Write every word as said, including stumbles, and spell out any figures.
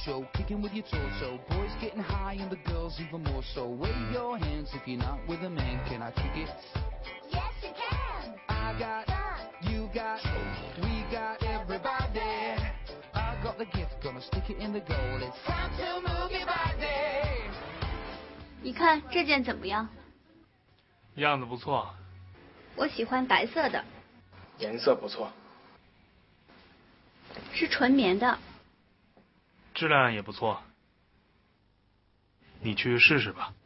show, kicking with your torso. Boys getting high and the girls even more so. Wave your hands if you're not with a man. Can I kick it? Yes, you can. I got, you got, we got everybody. I got the gift, gonna stick it in the goal. It's time to move your body. 你看这件怎么样？ 样子不错。 我喜欢白色的。 颜色不错。 是纯棉的。 质量也不错。你去试试吧。